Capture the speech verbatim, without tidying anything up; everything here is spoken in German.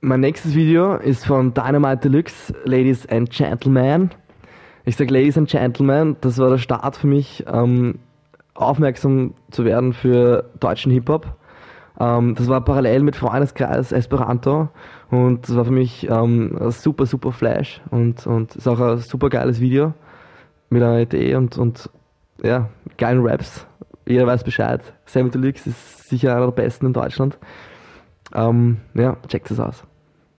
Mein nächstes Video ist von Dynamite Deluxe, Ladies and Gentlemen. Ich sage Ladies and Gentlemen, das war der Start für mich, ähm, aufmerksam zu werden für deutschen Hip-Hop. Ähm, das war parallel mit Freundeskreis Esperanto und das war für mich ähm, ein super, super Flash und, und ist auch ein super geiles Video mit einer Idee und, und ja, geilen Raps. Jeder weiß Bescheid. Sammy Deluxe ist sicher einer der besten in Deutschland. Ähm, ja, checkt es aus.